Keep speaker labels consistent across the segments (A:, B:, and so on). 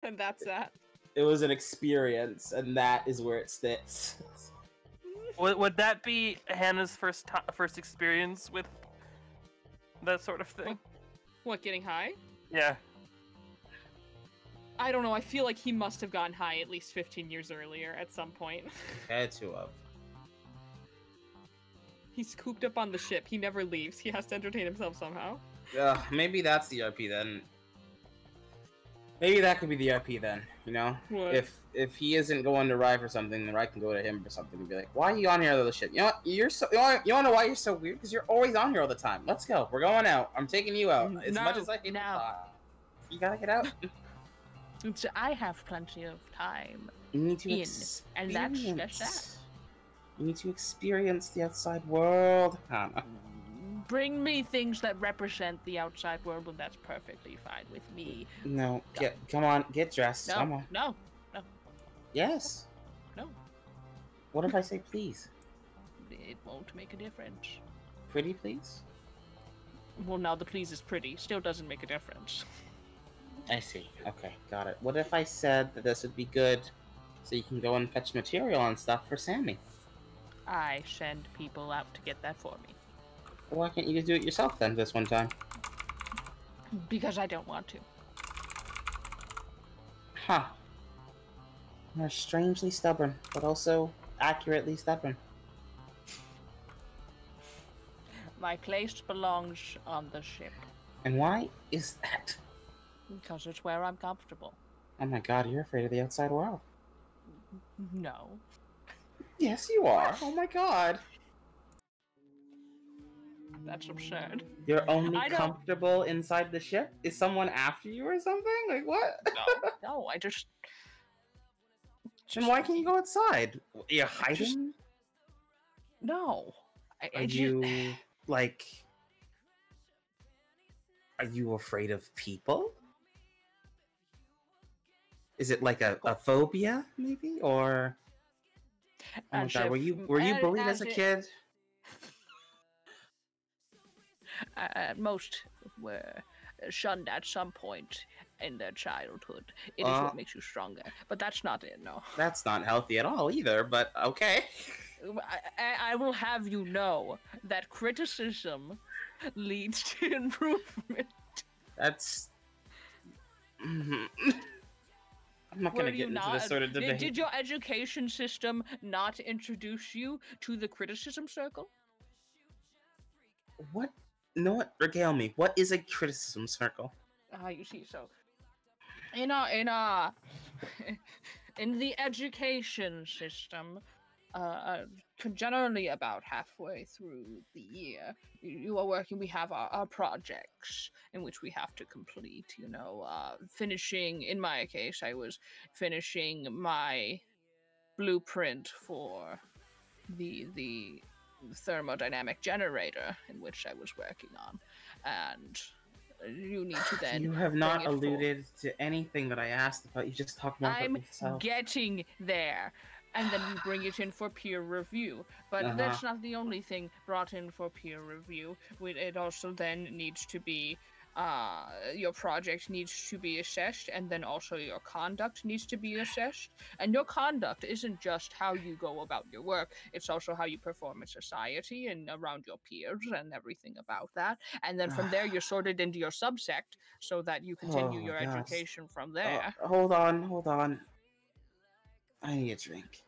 A: And that's that.
B: It was an experience, and that is where it sits.
C: Would that be Hannah's first experience with that sort of thing?
A: What, getting high?
C: Yeah.
A: I don't know, I feel like he must have gotten high at least 15 years earlier at some point.
B: Had to have.
A: He's cooped up on the ship. He never leaves. He has to entertain himself somehow.
B: Maybe that's the RP then. Maybe that could be the RP then, you know?
A: What?
B: If he isn't going to Rye for something, then I can go to him for something and be like, why are you on here all the shit? You know what? You wanna know why you're so weird? Because you're always on here all the time. Let's go. We're going out. I'm taking you out. As much as I hate the thought. You gotta get out.
D: I have plenty of time.
B: You need to
D: and that's just that.
B: You need to experience the outside world, Hannah.
D: Bring me things that represent the outside world, and that's perfectly fine with me.
B: No, come on, get dressed.
D: No,
B: come on.
D: No.
B: Yes.
D: No.
B: What if I say please?
D: It won't make a difference.
B: Pretty please?
D: Well, now the please is pretty. Still doesn't make a difference.
B: I see. Okay, got it. What if I said that this would be good so you can go and fetch material and stuff for Sammy?
D: I send people out to get that for me.
B: Why can't you just do it yourself then this one time?
D: Because I don't want to.
B: Huh. You're strangely stubborn, but also accurately stubborn.
D: My place belongs on the ship.
B: And why is that?
D: Because it's where I'm comfortable.
B: Oh my god, you're afraid of the outside world.
D: No.
B: Yes, you are. Oh my god.
D: That's absurd.
B: You're only comfortable inside the ship? Is someone after you or something? Like, what?
D: No, I just...
B: Then why can't you go outside? You're hiding?
D: No.
B: Are you, like... Are you afraid of people? Is it like a phobia, maybe? Or... Oh my god, were you bullied as a kid?
D: Most were shunned at some point in their childhood. It is what makes you stronger. But that's not it, no.
B: That's not healthy at all either, but okay.
D: I will have you know that criticism leads to improvement.
B: That's... I'm not going to get into this sort of debate.
D: Did your education system not introduce you to the criticism circle?
B: What? No, what? Regale me. What is a criticism circle?
D: You see, so in the education system, generally about halfway through the year, you are working. We have our projects in which we have to complete. You know, finishing. In my case, I was finishing my blueprint for the thermodynamic generator in which I was working on, and you need to then...
B: You have not alluded to anything that I asked about. You just talked more about yourself.
D: I'm getting there, and then we bring it in for peer review. But that's not the only thing brought in for peer review. It also then needs to be... your project needs to be assessed, and then also your conduct needs to be assessed. And your conduct isn't just how you go about your work, it's also how you perform in society and around your peers and everything about that. And then from there, you're sorted into your subsect so that you continue your education from there.
B: Hold on. I need a drink.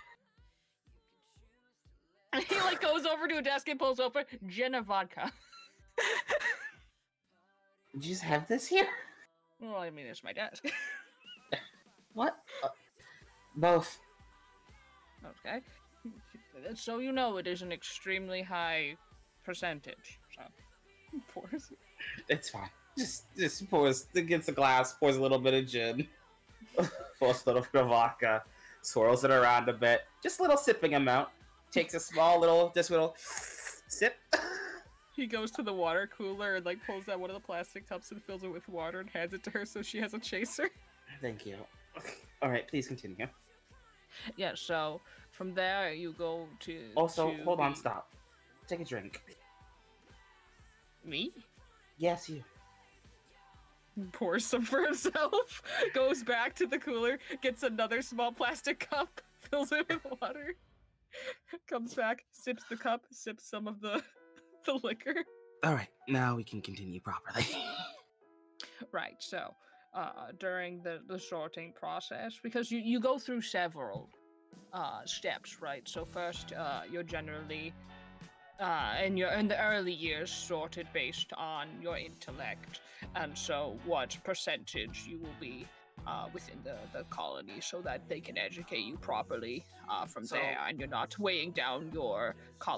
D: He goes over to a desk and pulls open gin and vodka.
B: Did you just have this here?
D: Well, I mean, it's my desk.
B: What? Both.
D: Okay. So you know it is an extremely high percentage. So, pours.
B: It's fine. Just pours, gets a glass, pours a little bit of gin, pours a little bit of vodka, swirls it around a bit, just a little sipping amount, takes a small little sip.
A: He goes to the water cooler and pulls out one of the plastic cups and fills it with water and hands it to her so she has a chaser.
B: Thank you. All right, please continue.
D: Yeah, so from there you go to...
B: Also, hold on, stop. Take a drink.
D: Me?
B: Yes, you.
A: Pours some for himself, goes back to the cooler, gets another small plastic cup, fills it with water, comes back, sips the cup, sips some of the liquor.
B: All right, now we can continue properly.
D: Right, so during the sorting process, because you go through several steps, right? So first, you're generally in the early years sorted based on your intellect, and so what percentage you will be within the colony, so that they can educate you properly from there, and you're not weighing down your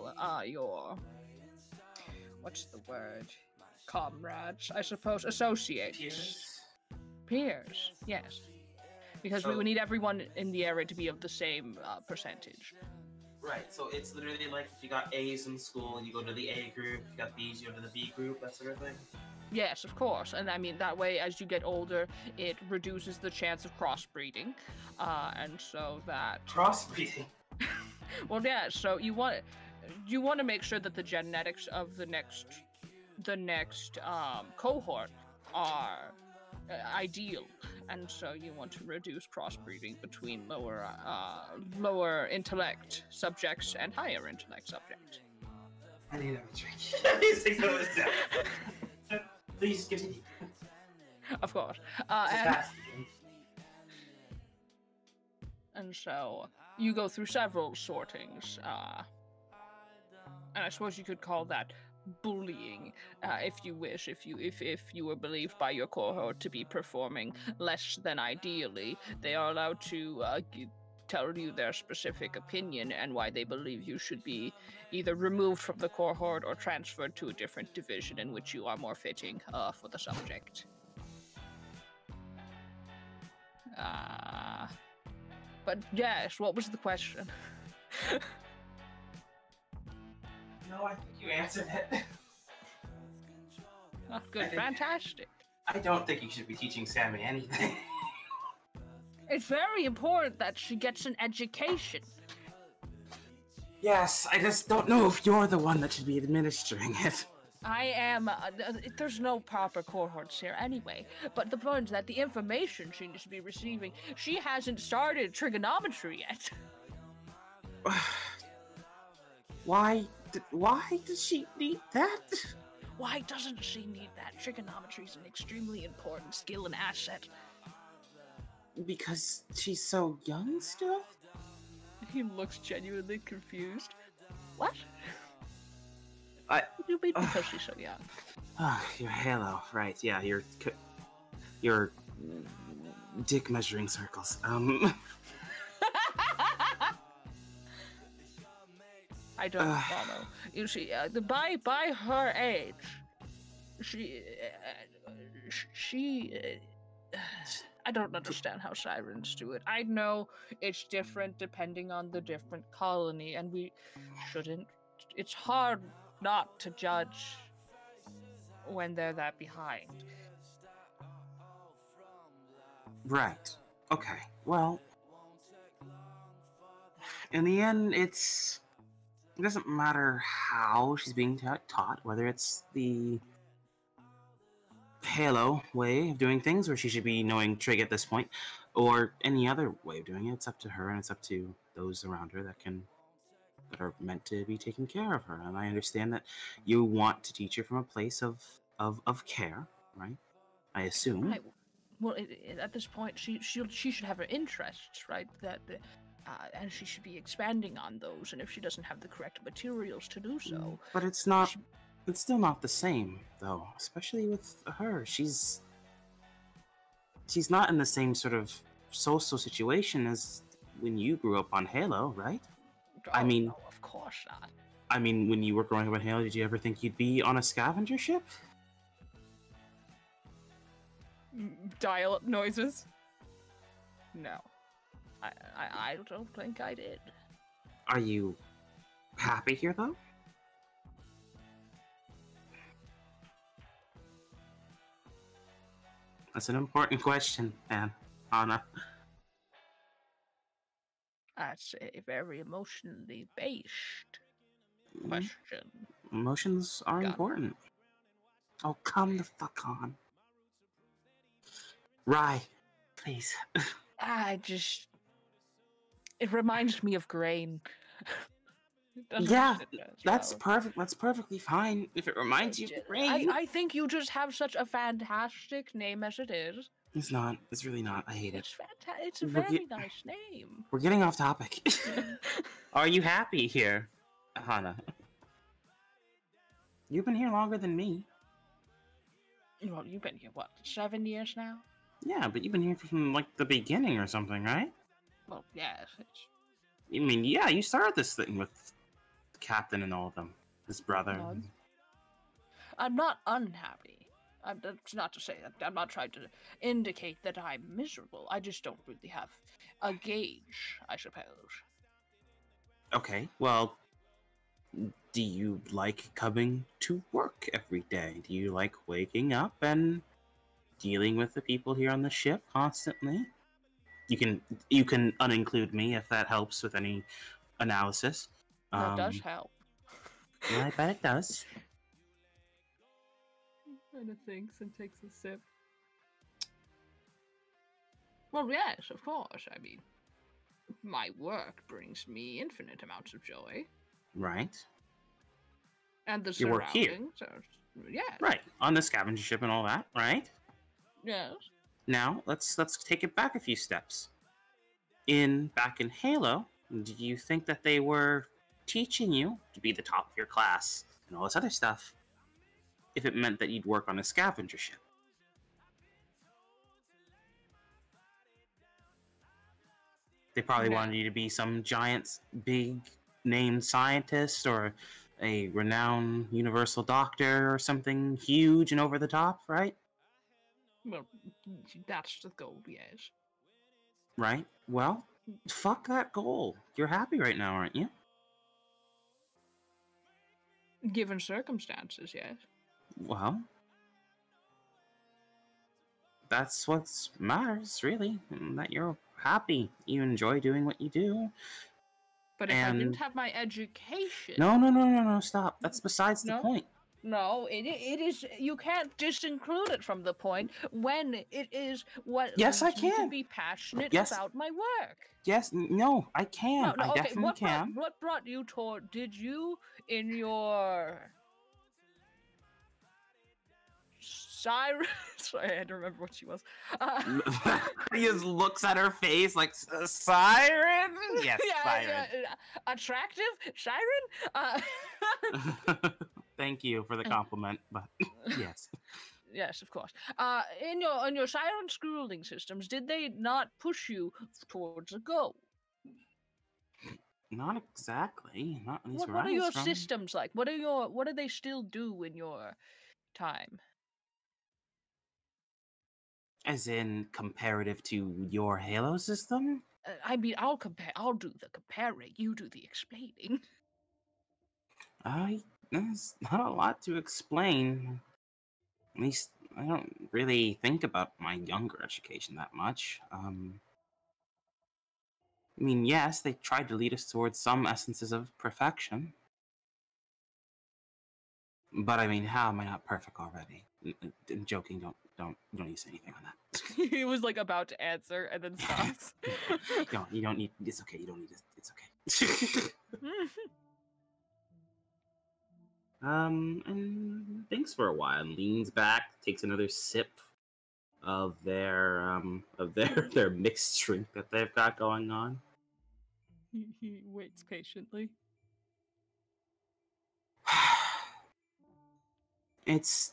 D: what's the word? Comrades, I suppose, associates. Peers, yes. Because we would need everyone in the area to be of the same percentage.
B: Right, so it's literally like if you got A's in school, you go to the A group, if you got B's, you go to the B group, that sort of thing?
D: Yes, of course. And I mean, that way, as you get older, it reduces the chance of crossbreeding. And so that...
B: Crossbreeding?
D: Well, yeah, so you want to make sure that the genetics of the next cohort are ideal, and so you want to reduce crossbreeding between lower intellect subjects and higher intellect subjects.
B: I need a drink. Please take some of this down. Please continue.
D: Of course. And so you go through several sortings, and I suppose you could call that bullying, if you wish, if you were believed by your cohort to be performing less than ideally. They are allowed to tell you their specific opinion and why they believe you should be either removed from the cohort or transferred to a different division in which you are more fitting for the subject. But yes, what was the question?
B: No, I think you answered it.
D: Oh, good, fantastic.
B: I don't think you should be teaching Sammy anything.
D: It's very important that she gets an education.
B: Yes, I just don't know if you're the one that should be administering it.
D: I am. There's no proper cohorts here anyway. But the point is that the information she needs to be receiving, she hasn't started trigonometry yet.
B: Why does she need that?
D: Why doesn't she need that? Trigonometry is an extremely important skill and asset.
B: Because she's so young still?
A: He looks genuinely confused.
D: What? What do you mean because she's so young?
B: Your halo, right? Yeah, your dick measuring circles.
D: I don't follow. You see, by her age, she I don't understand how sirens do it. I know it's different depending on the different colony, and we shouldn't. It's hard not to judge when they're that behind.
B: Right. Okay. Well, in the end, it doesn't matter how she's being taught, whether it's the Halo way of doing things, where she should be knowing trig at this point, or any other way of doing it. It's up to her, and it's up to those around her that are meant to be taking care of her. And I understand that you want to teach her from a place of care, right? I assume.
D: Right. Well, at this point, she should have her interests, right? And she should be expanding on those. And if she doesn't have the correct materials to do so,
B: but it's not. It's still not the same, though. Especially with her, she's not in the same sort of social situation as when you grew up on Halo, right?
D: Oh,
B: I mean,
D: no, of course not.
B: I mean, when you were growing up on Halo, did you ever think you'd be on a scavenger ship?
A: Dial-up noises?
D: No, I don't think I did.
B: Are you happy here, though? That's an important question, Anna.
D: That's a very emotionally based question.
B: Emotions are
D: Got it.
B: important. Oh, come the fuck on. Rye, please.
D: It reminds me of grain.
B: Yeah, that's perfect. That's perfectly fine if it reminds you of the rain.
D: I think you just have such a fantastic name as it is.
B: It's not. It's really not. I hate it.
D: It's fantastic. It's a very nice name.
B: We're getting off topic. Are you happy here, Hana? You've been here longer than me.
D: Well, you've been here, what, 7 years now?
B: Yeah, but you've been here from, like, the beginning or something, right?
D: Well, yes.
B: I mean, yeah, you started this thing with the captain and all of them. His brother.
D: No, I'm not unhappy. That's not to say that I'm not trying to indicate that I'm miserable. I just don't really have a gauge, I suppose.
B: Okay, well, do you like coming to work every day? Do you like waking up and dealing with the people here on the ship constantly? You can uninclude me if that helps with any analysis.
D: That does help.
B: Yeah, I bet it does.
A: Kind of thinks and takes a sip.
D: Well, yes, of course. I mean, my work brings me infinite amounts of joy.
B: Right.
D: And the
B: Your work here.
D: surroundings are, yeah.
B: Right. On the scavenger ship and all that, right?
D: Yes.
B: Now, let's take it back a few steps. Back in Halo, do you think that they were teaching you to be the top of your class and all this other stuff if it meant that you'd work on a scavenger ship? They probably wanted you to be some giant, big named scientist or a renowned universal doctor or something huge and over the top, right?
D: Well, that's the goal, yes.
B: Right? Well, fuck that goal. You're happy right now, aren't you?
D: Given circumstances, yes.
B: Well, that's what matters, really. That you're happy. You enjoy doing what you do.
D: But if I didn't have my education...
B: No, stop. That's besides the point.
D: No, it is. You can't disinclude it from the point when it is what.
B: Yes, I
D: leads me
B: can.
D: To be passionate
B: Yes.
D: about my work.
B: Yes, no, I can.
D: No,
B: I
D: okay.
B: definitely can.
D: What brought you toward? Did you in your siren? Sorry, I had to remember what she was.
B: He just looks at her face like siren. Yes, siren.
D: Yeah, attractive siren.
B: Thank you for the compliment, but yes.
D: Yes, of course. In your siren schooling systems, did they not push you towards a goal?
B: Not exactly. Not at least
D: What are your systems like? What do they still do in your time?
B: As in comparative to your Halo system?
D: I mean, I'll do the comparing. You do the explaining.
B: There's not a lot to explain. At least I don't really think about my younger education that much. I mean, yes, they tried to lead us towards some essences of perfection. But I mean, how am I not perfect already? I'm joking. Don't need to say anything on that.
A: He was like about to answer and then stops.
B: You don't need. It's okay. You don't need to. It's okay. And thinks for a while, leans back, takes another sip of their their mixed drink that they've got going on.
A: He waits patiently.
B: It's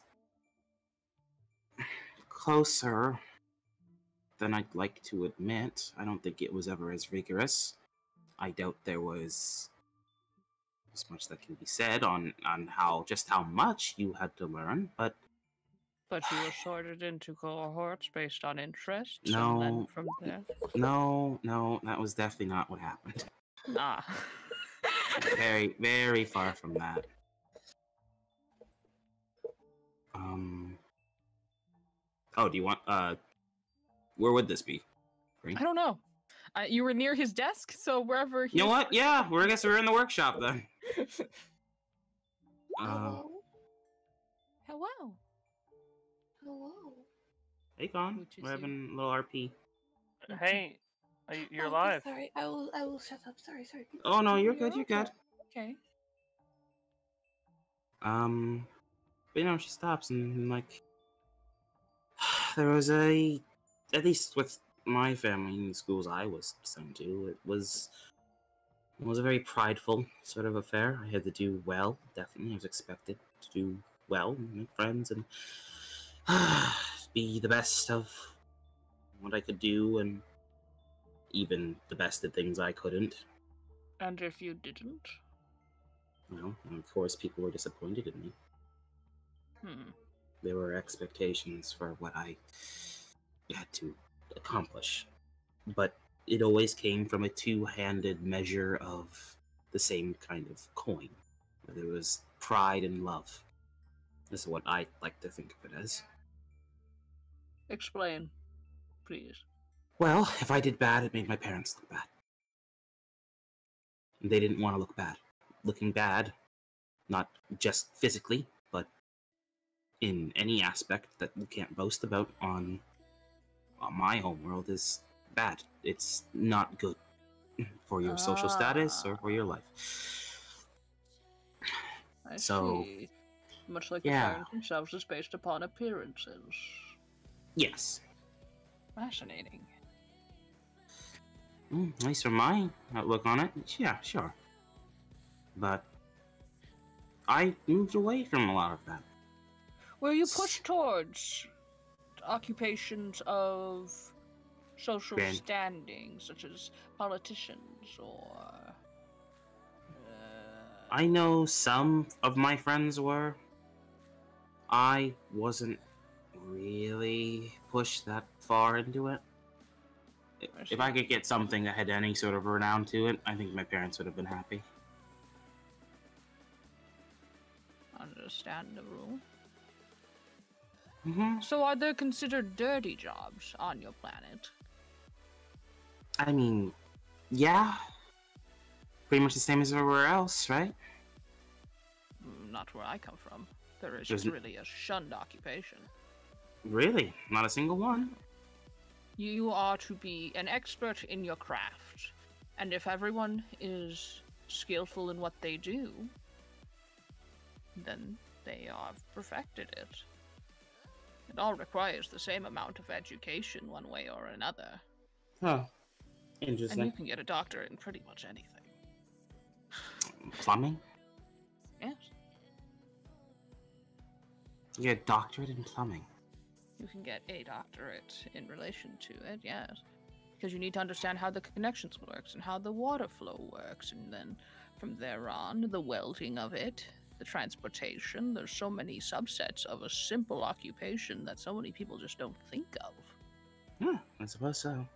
B: closer than I'd like to admit. I don't think it was ever as rigorous. I doubt there was as much that can be said on how much you had to learn, but
D: you were sorted into cohorts based on interests.
B: No.
D: And then from there.
B: No, that was definitely not what happened.
D: Ah.
B: Very, very far from that. Oh, do you want where would this be?
A: I don't know. You were near his desk, so wherever he.
B: You know what? Yeah, I guess we're in the workshop then.
D: Hello. Hello.
E: Hello.
B: Hey, Con.
D: Which is
B: We're
D: you.
B: having a little RP.
C: Hey, you're
E: Oh,
C: live.
E: Sorry, I will shut up. Sorry.
B: Oh no, you're good. You're good.
D: Okay.
B: But she stops and like, there was at least with my family in the schools I was sent to, it was a very prideful sort of affair. I had to do well. Definitely, I was expected to do well, make friends, and be the best of what I could do, and even the best at things I couldn't.
D: And if you didn't?
B: Well, of course, people were disappointed in me. There were expectations for what I had to accomplish, but it always came from a two-handed measure of the same kind of coin. There was pride and love. This is what I like to think of it as.
D: Explain, please.
B: Well, if I did bad, it made my parents look bad. And they didn't want to look bad. Looking bad, not just physically, but in any aspect that you can't boast about on my home world, is bad. It's not good for your social status or for your life.
D: I
B: So,
D: see. Much like
B: yeah.
D: the parents themselves is based upon appearances.
B: Yes.
D: Fascinating.
B: At least from my outlook on it, yeah, sure. But I moved away from a lot of that.
D: Were you pushed towards occupations of social
B: Grand-
D: standing, such as politicians or...
B: I know some of my friends were. I wasn't really pushed that far into it. If I could get something that had any sort of renown to it, I think my parents would have been happy.
D: Understandable.
B: Mm-hmm.
D: So are there considered dirty jobs on your planet?
B: I mean, yeah. Pretty much the same as everywhere else, right?
D: Not where I come from. There is
B: Doesn't-
D: really a shunned occupation.
B: Really? Not a single one?
D: You are to be an expert in your craft, and if everyone is skillful in what they do, then they have perfected it. It all requires the same amount of education, one way or another.
B: Oh,
D: And
B: interesting.
D: you can get a doctorate in pretty much anything.
B: Plumbing?
D: Yes,
B: You get a doctorate in plumbing.
D: you can get a doctorate in relation to it, yes. Because you need to understand how the connections works and how the water flow works, and then from there on, the welding of it, the transportation. There's so many subsets of a simple occupation that so many people just don't think of.
B: Yeah, I suppose so.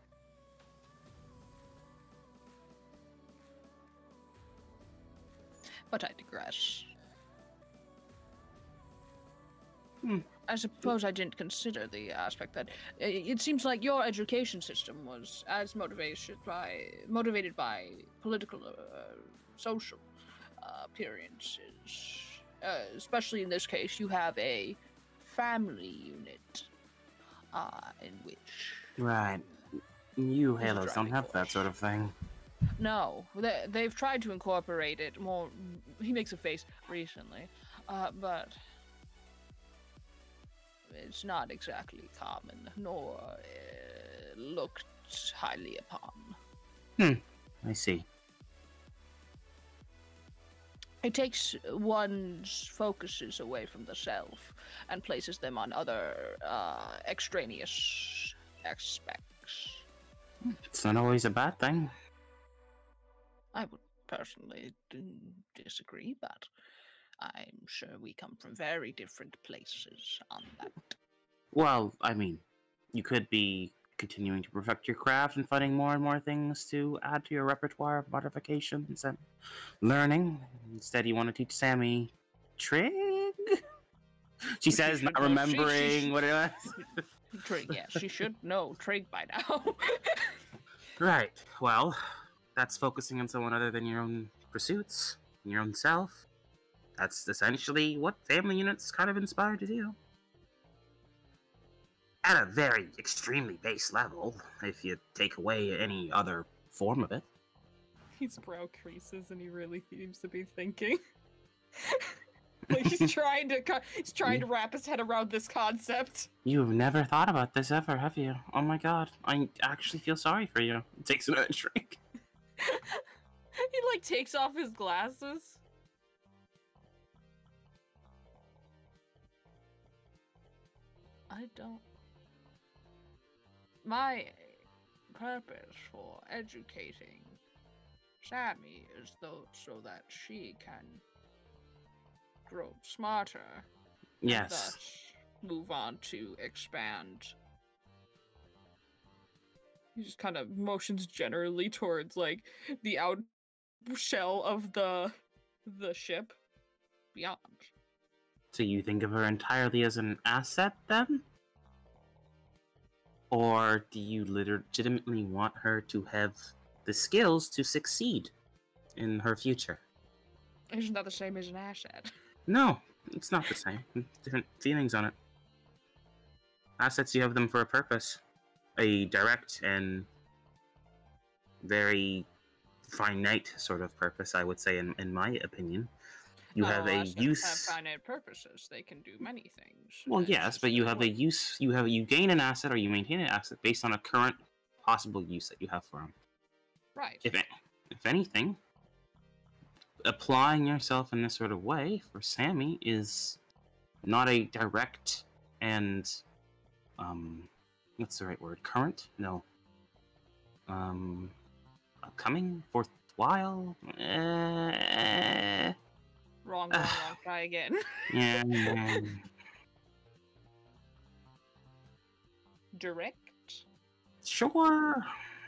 D: But I digress.
B: Hmm.
D: I suppose I didn't consider the aspect that it seems like your education system was as motivated by political, social appearances. Especially in this case, you have a family unit in which
B: Right. You
D: Who's
B: Halos don't
D: driving
B: have that sort of thing.
D: no, they've tried to incorporate it more. He makes a face recently, but it's not exactly common, nor looked highly upon.
B: I see.
D: It takes one's focuses away from the self and places them on other extraneous aspects.
B: It's not always a bad thing.
D: I would personally disagree, but I'm sure we come from very different places on that.
B: Well, I mean, you could be continuing to perfect your craft and finding more and more things to add to your repertoire of modifications and learning. Instead, you want to teach Sammy trig? She says,
D: should
B: not
D: know. She
B: remembering what it was.
D: Trig, yeah, she should know Trig by now.
B: Right. Well, that's focusing on someone other than your own pursuits, your own self. That's essentially what family units kind of inspired to do. at a very extremely base level, if you take away any other form of it.
A: His brow creases and he really seems to be thinking. Like he's trying to wrap his head around this concept.
B: You've never thought about this ever, have you? Oh my god, I actually feel sorry for you. Takes another drink.
A: He like takes off his glasses. I don't. My purpose for educating Sammy is so that she can grow smarter. And
B: Yes.
A: thus move on to expand. He just kind of motions generally towards like the out shell of the ship beyond.
B: So you think of her entirely as an asset, then? Or do you legitimately want her to have the skills to succeed in her future?
A: Isn't that the same as an asset?
B: No, it's not the same. Different feelings on it. Assets, you have them for a purpose. A direct and very finite sort of purpose, I would say, in my opinion. You have a
A: assets
B: use.
A: have finite purposes. They can do many things.
B: Well,
A: It's
B: yes,
A: just
B: but you
A: like
B: have a use. You gain an asset or you maintain an asset based on a current possible use that you have for them.
A: right.
B: If anything, applying yourself in this sort of way for Sammy is not a direct and what's the right word? Current? No. Upcoming? Worthwhile?
A: Wrong. Try again.
B: Yeah.
A: Direct.
B: Sure.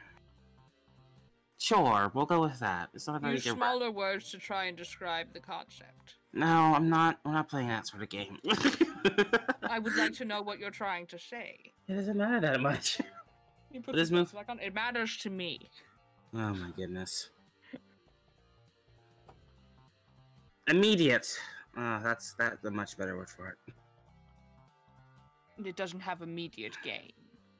B: Sure, we'll go with that. It's not a very
A: Use
B: direct.
A: smaller words to try and describe the concept.
B: No, I'm not. We're not playing that sort of game.
A: I would like to know what you're trying to say.
B: It doesn't matter that much.
A: You put
B: But this
A: the
B: move-
A: back on. It matters to me.
B: Oh my goodness. Immediate. That's a much better word for it.
A: It doesn't have immediate gain.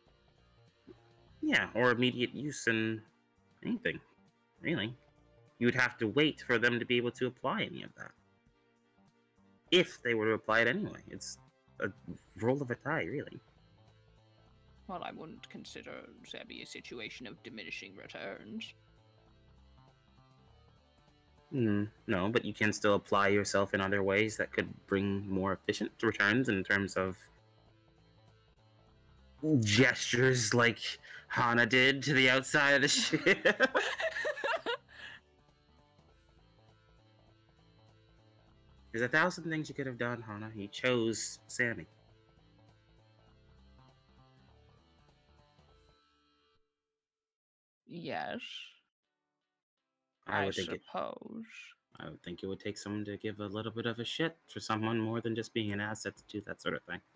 B: Yeah, or immediate use in anything, really. You would have to wait for them to be able to apply any of that. If they were to apply it anyway. It's a roll of a die, really.
A: Well, I wouldn't consider Zabby a situation of diminishing returns.
B: No, but you can still apply yourself in other ways that could bring more efficient returns in terms of gestures like Hana did to the outside of the ship. There's 1,000 things you could have done, Hana. You chose Sammy.
A: Yes,
B: I
A: I
B: would think
A: suppose.
B: I would think it would take someone to give a little bit of a shit for someone more than just being an asset to do that sort of thing.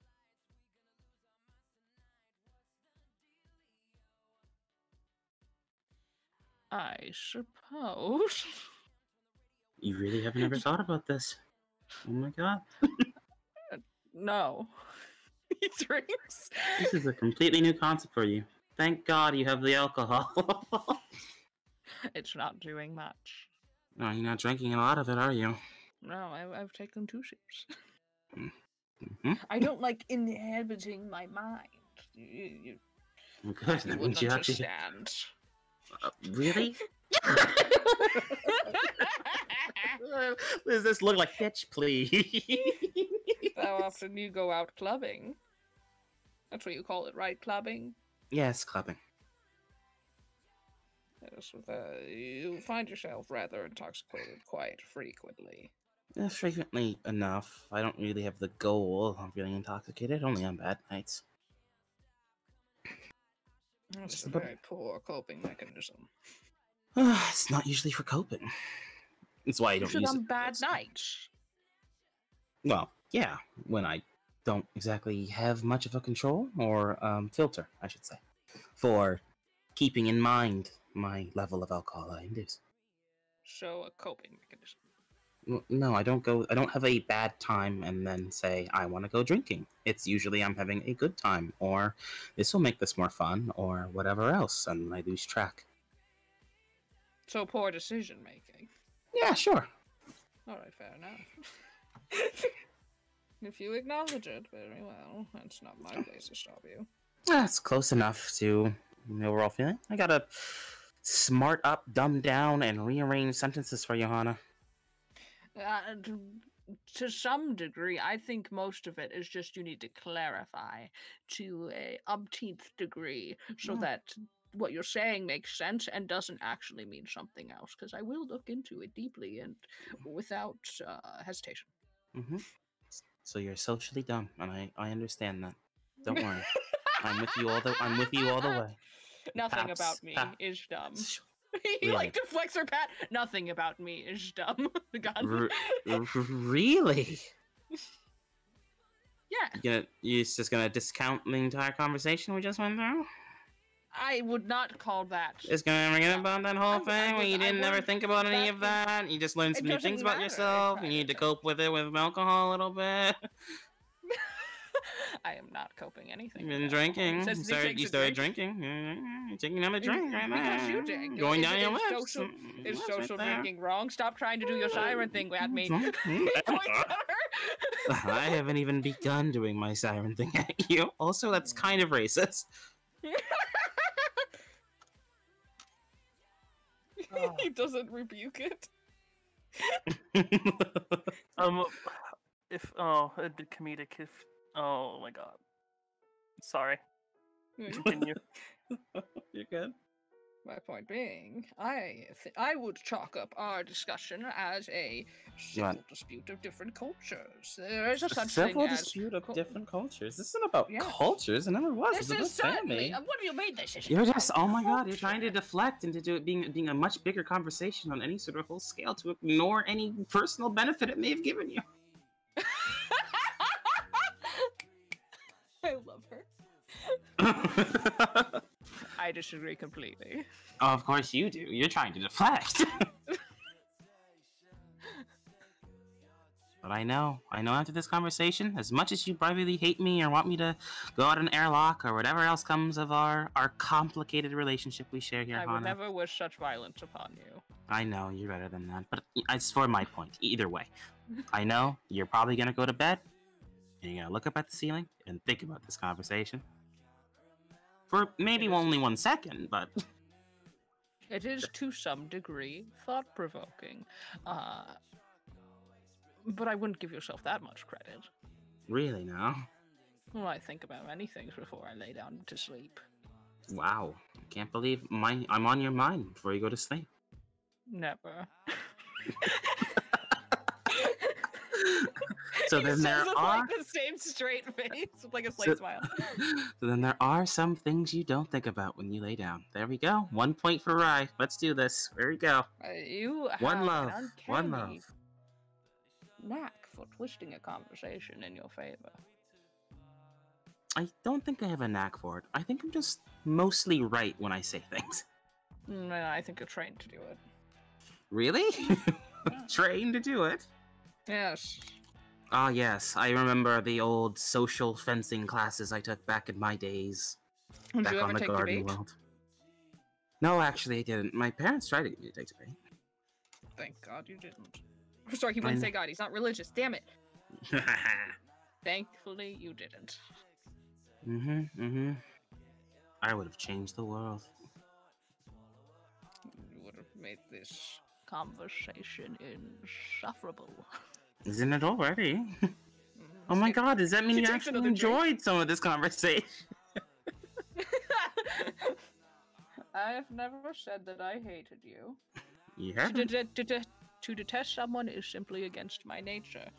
A: I suppose.
B: You really haven't ever thought about this. Oh my god.
A: No. He drinks.
B: This is a completely new concept for you. Thank God you have the alcohol.
A: It's not doing much.
B: No, you're not drinking a lot of it, are you?
A: No, I've taken 2 sips.
B: Mm-hmm.
A: I don't like inhabiting my mind. You
B: Good. That means
A: wouldn't
B: you actually.
A: understand.
B: Really? Does this look like bitch, please?
A: How often you go out clubbing? That's what you call it, right? Clubbing?
B: Yes, clubbing.
A: Yes, you find yourself rather intoxicated quite frequently.
B: Frequently enough. I don't really have the goal of feeling intoxicated, only on bad nights.
A: That's
B: Just
A: a
B: about-
A: very poor coping mechanism.
B: It's not usually for coping. That's why I don't
A: Should
B: use
A: on
B: it.
A: bad nights.
B: Well, yeah, when I don't exactly have much of a control or filter, I should say, for keeping in mind my level of alcohol I induce.
A: So a coping mechanism.
B: No, I don't go. I don't have a bad time and then say I want to go drinking. It's usually I'm having a good time, or this will make this more fun, or whatever else, and I lose track.
D: So poor decision making.
B: Yeah, sure.
D: All right, fair enough. If you acknowledge it, very well. That's not my place to stop you.
B: That's close enough to the overall feeling. I gotta smart up, dumb down, and rearrange sentences for you, Hana.
D: To some degree, I think most of it is just you need to clarify to a umpteenth degree so that what you're saying makes sense and doesn't actually mean something else. Because I will look into it deeply and without hesitation.
B: Mm-hmm. So you're socially dumb, and I understand that. Don't worry, I'm with you all the way.
D: Nothing
B: Paps,
D: about me is dumb. He
B: Really?
D: like deflects her pat. Nothing about me is dumb. God.
B: Really?
D: Yeah.
B: You're just gonna discount the entire conversation we just went through?
D: I would not call that.
B: Just gonna forget about that whole
D: I
B: thing where you
D: would- I
B: didn't ever
D: would-
B: think about any
D: that
B: of that? You just learned some
D: it
B: new
D: doesn't
B: things about
D: matter.
B: yourself?
D: It
B: You need to
D: doesn't.
B: cope with it with alcohol a little bit?
D: I am not coping anything.
B: You've been
D: with alcohol.
B: drinking.
D: He says he takes
B: You
D: a
B: started
D: drink.
B: drinking. You're taking another drink right
D: Because
B: now.
D: you drank.
B: Going
D: Is-
B: down your
D: is
B: lips.
D: social- Is
B: Lips right
D: social
B: there.
D: drinking wrong? Stop trying to do your siren thing at me.
B: Mm.
D: He points at her.
B: I haven't even begun doing my siren thing at you. Also, that's kind of racist.
D: He doesn't rebuke it.
C: It'd be comedic if. Oh my god. Sorry. Continue.
B: You're good.
D: My point being, I would chalk up our discussion as a civil
B: Right.
D: dispute of different cultures. There is a such
B: Simple
D: thing as
B: dispute of
D: cul-
B: different cultures. This isn't about
D: Yes.
B: cultures. It never was.
D: This
B: It's
D: is
B: about
D: certainly.
B: family.
D: What do you mean this is?
B: You're just,
D: about
B: oh my god, you're trying to
D: culture?
B: deflect into it being a much bigger conversation on any sort of whole scale to ignore any personal benefit it may have given you.
D: I love her. I disagree completely.
B: Oh, of course you do. You're trying to deflect. But I know after this conversation, as much as you privately hate me or want me to go out an airlock or whatever else comes of our complicated relationship we share here,
D: I would
B: Hana.
D: never wish such violence upon you.
B: I know, you're better than that. But it's for my point. Either way. I know you're probably going to go to bed, and you're going to look up at the ceiling and think about this conversation. For maybe only 1 second, but...
D: It is to some degree thought-provoking. But I wouldn't give yourself that much credit.
B: Really now?
D: Well, I think about many things before I lay down to sleep.
B: Wow. I can't believe I'm on your mind before you go to sleep.
D: Never.
B: So
D: He
B: then
D: says
B: there
D: with,
B: are...
D: like the same straight face, with like a slight smile.
B: So then there are some things you don't think about when you lay down. There we go. 1 point for Rye. Let's do this. There we go.
D: You have
B: One love.
D: an
B: One
D: uncanny
B: love.
D: knack for twisting a conversation in your favor.
B: I don't think I have a knack for it. I think I'm just mostly right when I say things.
D: I think you're trained to do it.
B: Really? Trained to do it?
D: Yes.
B: Ah, yes. I remember the old social fencing classes I took back in my days.
D: Did
B: Back
D: you
B: on
D: ever
B: the
D: take
B: garden
D: debate?
B: world. No, actually, I didn't. My parents tried to get me to take debate.
D: Thank God you didn't. Sorry, he wouldn't
B: I
D: say God. He's not religious. Damn it. Thankfully, you didn't.
B: I would have changed the world.
D: You would have made this conversation insufferable.
B: Isn't it already? Oh my god, does that mean
D: He
B: you
D: takes
B: actually
D: another drink.
B: enjoyed some of this conversation?
D: I've never said that I hated you.
B: You
D: To,
B: haven't?
D: to detest someone is simply against my nature.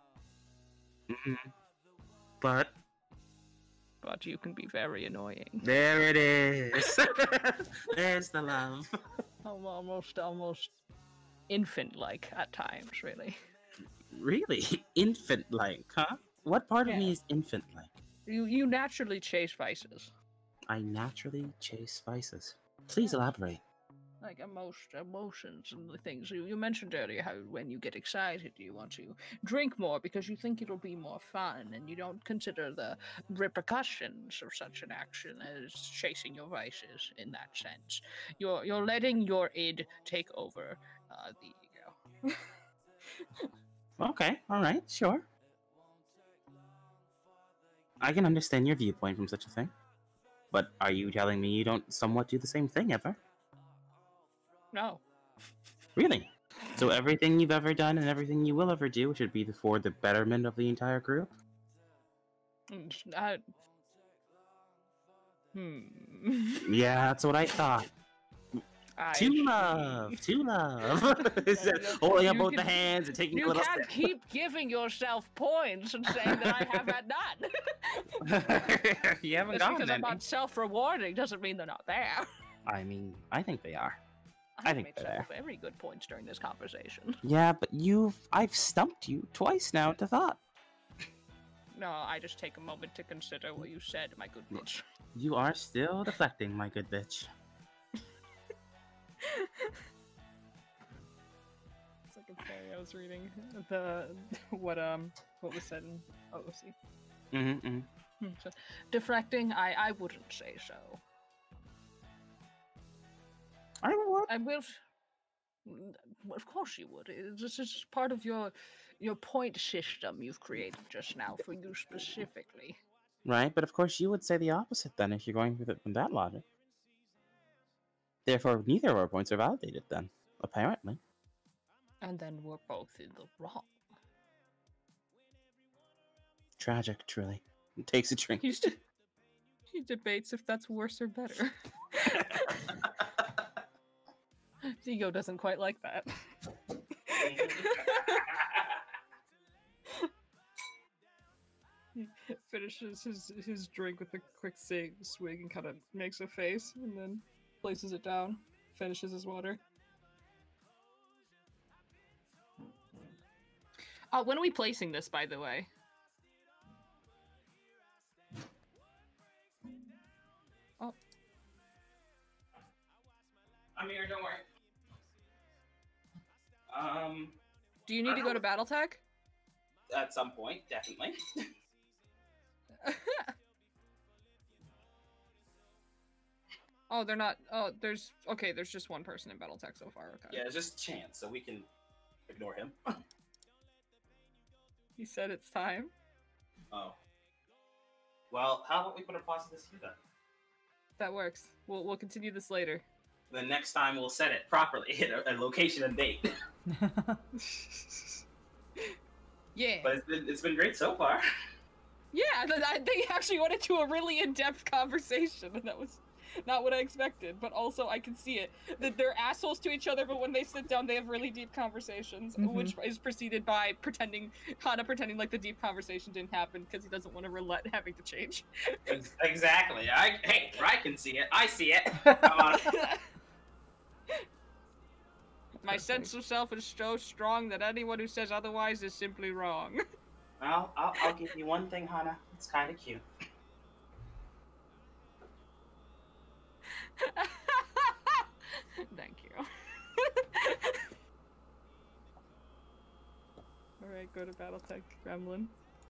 B: But
D: But you can be very annoying.
B: there it is. There's the love.
D: Almost infant-like at times, really.
B: Really? Infant-like, huh? What part of me
D: Yeah.
B: is infant-like?
D: You naturally chase vices.
B: I naturally chase vices. Please elaborate.
D: like emotions and the things. You mentioned earlier how when you get excited, you want to drink more because you think it'll be more fun, and you don't consider the repercussions of such an action as chasing your vices. In that sense, you're letting your id take over the ego.
B: Okay, all right, sure. I can understand your viewpoint from such a thing. But are you telling me you don't somewhat do the same thing ever?
D: No.
B: Really? So everything you've ever done and everything you will ever do should be for the betterment of the entire group? Yeah, that's what I thought. To love. Holding up both the hands and taking a
D: You
B: little
D: can't
B: step.
D: keep giving yourself points and saying that I have had none.
B: You haven't
D: Just
B: gotten
D: because I'm
B: any.
D: not self-rewarding doesn't mean they're not there.
B: I mean, I think they are. I think
D: made
B: they're
D: several
B: there.
D: very good points during this conversation.
B: Yeah, but I've stumped you twice now to thought.
D: No, I just take a moment to consider what you said, my good bitch.
B: You are still deflecting, my good bitch.
A: It's like a fairy. I was reading what was said in OOC.
D: So, deflecting, I wouldn't say so.
B: I would.
D: I will. Of course you would. This is part of your point system you've created just now for you specifically.
B: Right, but of course you would say the opposite then if you're going with it from that logic. Therefore, neither of our points are validated then, apparently.
D: And then we're both in the wrong.
B: Tragic, truly. It takes a drink.
A: He debates if that's worse or better. Ego doesn't quite like that. He finishes his drink with a quick swig and kind of makes a face and then places it down, finishes his water.
D: When are we placing this, by the way?
A: Oh.
B: I'm here, don't worry.
A: Do you need to go to BattleTech?
B: At some point, definitely.
A: Oh, they're not. Oh, there's just one person in BattleTech so far. Okay.
B: Yeah, it's just chance, so we can ignore him.
A: He said it's time.
B: Oh. Well, how about we put a pause to this here then?
A: That works. We'll continue this later.
B: The next time we'll set it properly, hit a location and date.
A: Yeah.
B: But it's been great so far.
A: Yeah, they actually went into a really in-depth conversation, and that was not what I expected. But also, I can see it. That they're assholes to each other, but when they sit down, they have really deep conversations, which is preceded by Hana pretending like the deep conversation didn't happen because he doesn't want to relent having to change.
B: Exactly. Hey, I can see it. I see it. Come on.
A: My sense of self is so strong that anyone who says otherwise is simply wrong.
B: Well, I'll give you one thing, Hana. It's kind of cute.
A: Thank you. Alright, go to BattleTech, Gremlin.